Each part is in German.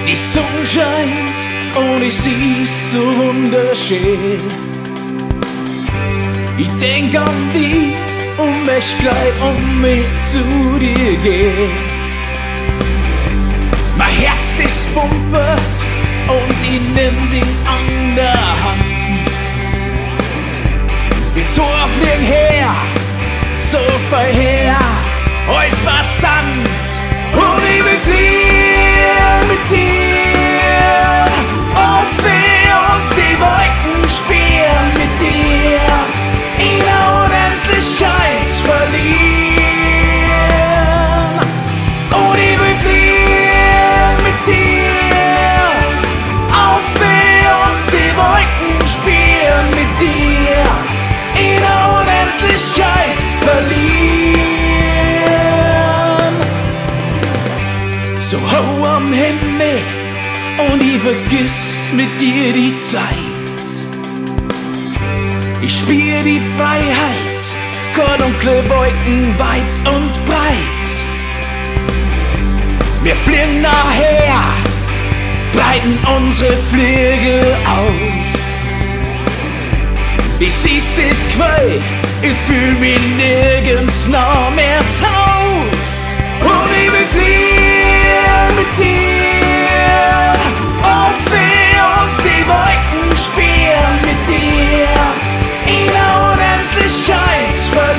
Die Sonne scheint und ich sieh's so wunderschön. Ich denk an dich und möcht gleich um mich zu dir gehen. Mein Herz ist pumpert und ich nimm dich an der Hand. Wir zwei fliegen her, so weit her, alles war Sand. Und ich will fliehen mit dir, auf und die Wolken spielen mit dir, in der Unendlichkeit verlieren. Und ich will fliehen mit dir, auf und die Wolken spielen mit dir, in der Unendlichkeit verlieren. So hau am Himmel und ich vergiss mit dir die Zeit. Ich spür die Freiheit, dunkle Wolken weit und breit. Wir fliegen nachher, breiten unsere Flügel aus. Ich siehst es Quell, ich fühl mich nirgends noch mehr taus. Und ich will fliehen mit dir, auf und die Wolken spielen mit dir, in der Unendlichkeit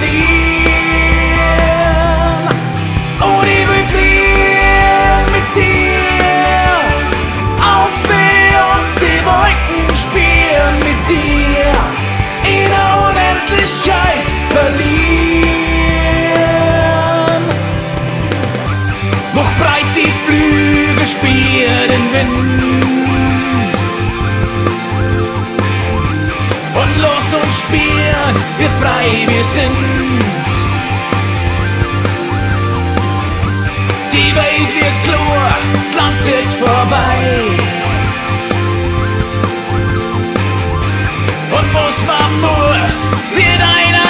verlieren. Und ich will fliehen mit dir, auf und die Wolken spielen mit dir, in der Unendlichkeit verlieren. Noch breit die Flügel spielen den Wind und los uns spielen, wie frei wir sind. Die Welt wird klar, das Land zählt vorbei. Und was man muss, wird einer